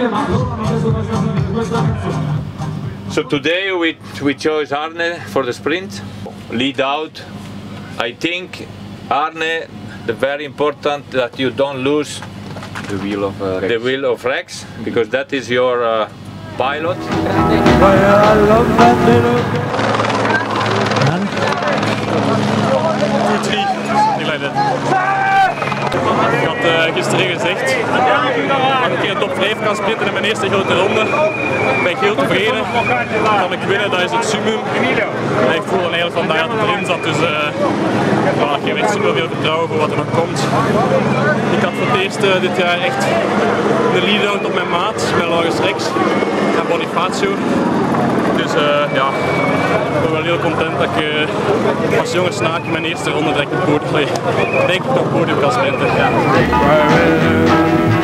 So today we chose Arne for the sprint. Lead out. I think Arne, the very important that you don't lose the wheel of Rex, because that is your pilot. Ik had gisteren gezegd dat ik een top 5 kan sprinten in mijn eerste grote ronde. Ben ik heel tevreden. Kan ik winnen, dat is het summum. En ik voel eigenlijk vandaag dat het erin zat, dus ik heb echt super veel vertrouwen voor wat er nog komt. Ik had voor het eerst dit jaar echt de lead-out op mijn maat, met Rex en Bonifacio. Dus ja, ik ben wel heel content dat ik als jonge snaak in mijn eerste ronde direct op podium kan sprinten. Ja.